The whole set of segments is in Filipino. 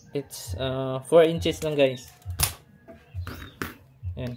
It's 4 inches lang guys. Yan.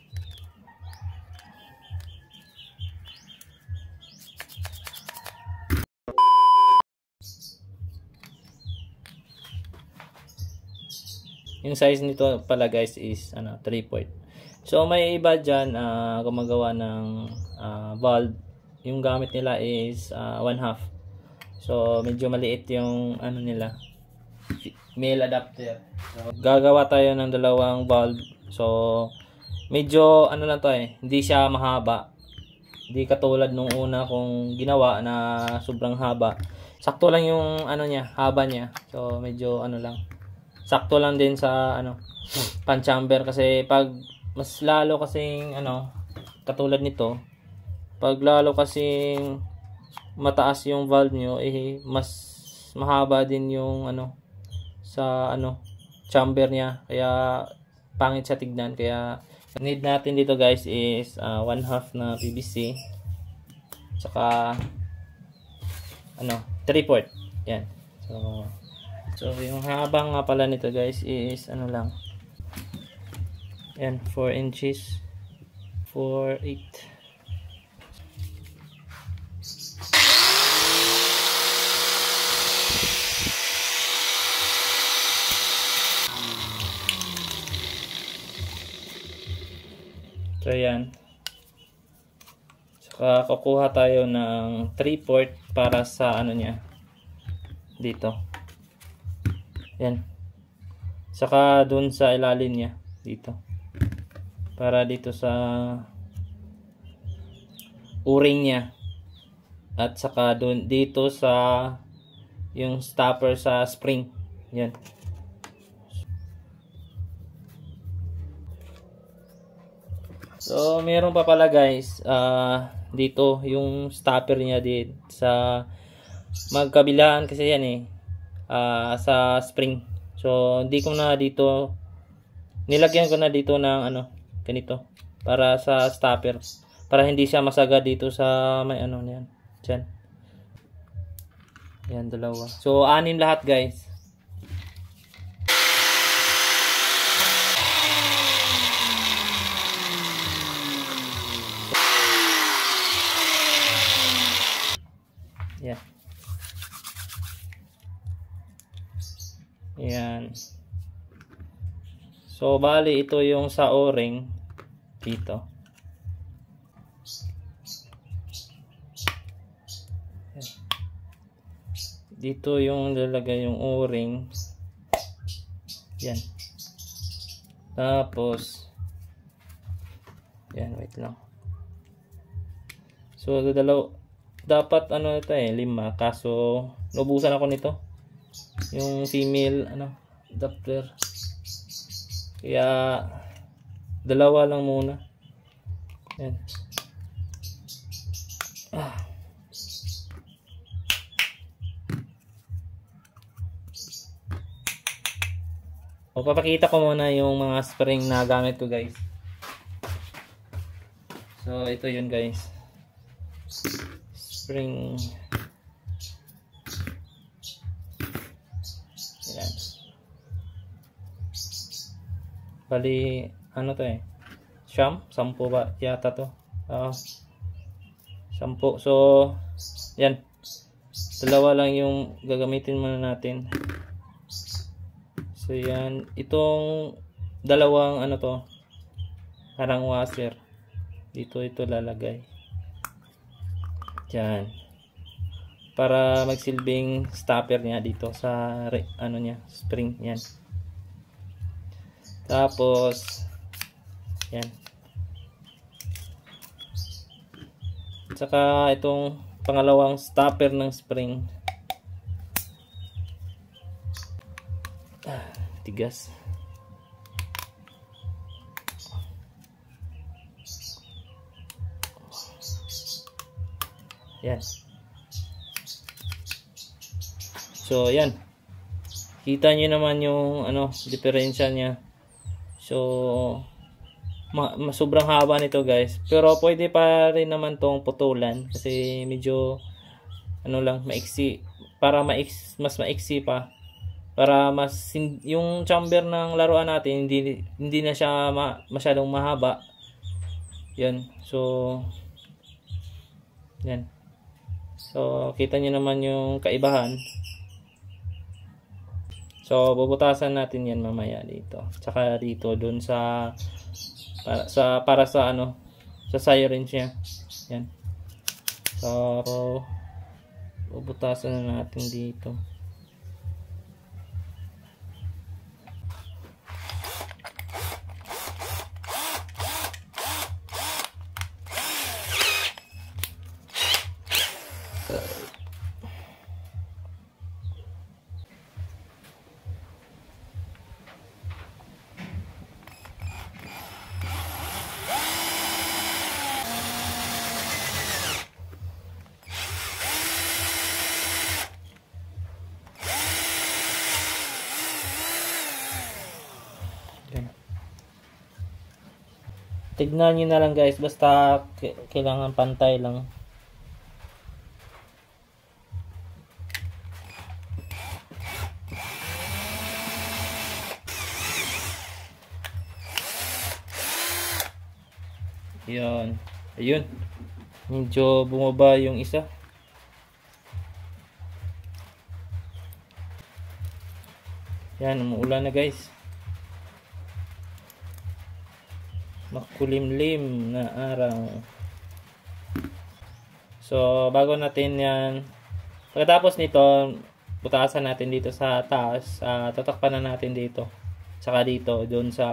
Yung size nito pala guys is 3/4. So may iba dyan gumagawa ng valve. Yung gamit nila is 1/2. So medyo maliit yung nila, male adapter. So gagawa tayo ng dalawang valve. So medyo lang to hindi siya mahaba. Hindi katulad nung una kong ginawa na sobrang haba. Sakto lang yung niya, haba niya. So medyo lang. Sakto lang din sa pan chamber kasi pag mas lalo kasing katulad nito, pag lalo kasing mataas yung valve nyo mas mahaba din yung sa chamber niya, kaya pangit siya tignan. Kaya need natin dito guys is 1/2 na PVC saka 3/4 yan. So yung haba nga pala nito guys is lang yan, 4 inches 4/8. So yan, saka kukuha tayo ng 3/4 para sa niya dito. Yan. Saka dun sa ilalim niya dito. Para dito sa o-ring niya. At saka dun dito sa yung stopper sa spring. Yan. So meron pa pala guys dito yung stopper niya dito sa magkabilaan kasi yan sa spring. So hindi ko na dito nilagyan ko na dito ng ganito para sa stopper, para hindi siya masagad dito sa may niyan diyan. Yan, dalawa. So 6 lahat guys. Yan. Yan. So bali ito yung sa o-ring dito. Yan. Dito yung lalagay yung o-ring. Yan. Tapos yan, wait lang. So dapat ito 5, kaso nubusan ako nito. Yung female adapter. Kaya 2 lang muna. Yan. O papakita ko muna yung mga spring na gamit ko guys. So ito yun guys. Spring. Yan. Bali to sampo ba yata to? 10. So yan, 2 lang yung gagamitin muna natin. So yan, itong dalawang to harang washer dito ito lalagay dyan para magsilbing stopper niya dito sa niya, spring yan. Tapos yan, saka itong pangalawang stopper ng spring. Tigas. Yan. So yan, kita nyo naman yung differential nya. So sobrang haba nito guys, pero pwede pa rin naman tong putulan kasi medyo lang maiksi, para mas maiksi pa para yung chamber ng laruan natin hindi na siya masyadong mahaba. Yan. So yan. So kita niyo naman yung kaibahan. So bubutasan natin yan mamaya dito. Tsaka dito doon para sa ano, sa sirens niya. Yan. So bubutasan na natin dito. Tignan nyo na lang guys, basta kailangan pantay lang. Yan. Ayun. Medyo bumaba yung isa. Yan, umuulan na guys. Makulimlim na araw. So bago natin yan, pagkatapos nito butasan natin dito sa taas, tatakpan na natin dito saka dito doon sa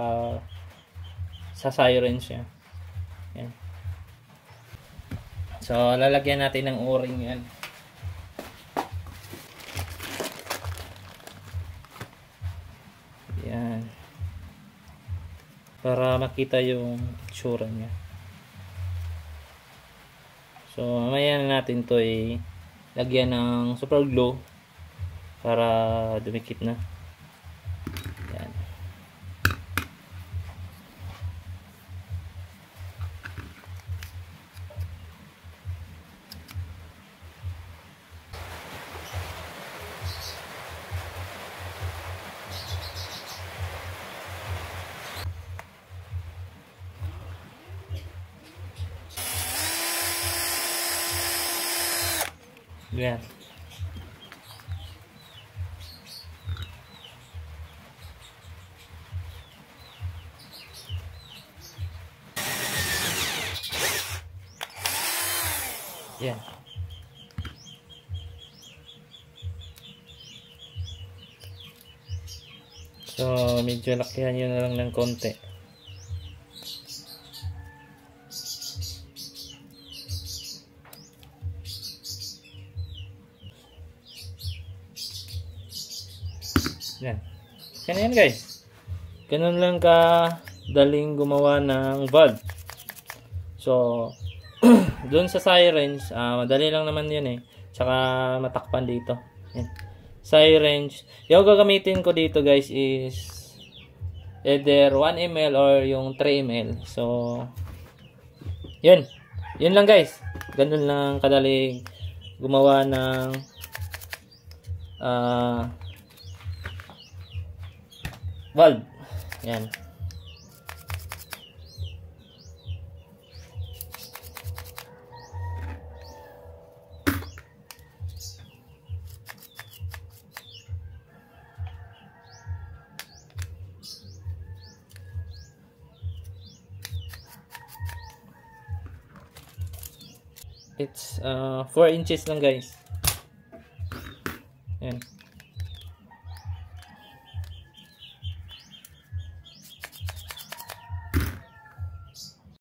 sirens niya. Yan. So lalagyan natin ng o-ring yan. Yan, para makita yung itsura niya. So mamaya na natin to lagyan ng super glue para dumikit na. Yan. Yan. Yan. So medyo lakihan nyo na lang ng konti. Yan. Yan guys. Ganun lang ka daling gumawa ng valve. So doon sa sirens, madali lang naman yun Tsaka matakpan dito. Yan. Sirens. Yung gagamitin ko dito guys is either 1 ml or yung 3 ml. So yun. Yun lang guys. Ganun lang kadaling gumawa ng valve. Yan. It's 4 inches lang guys. Yan.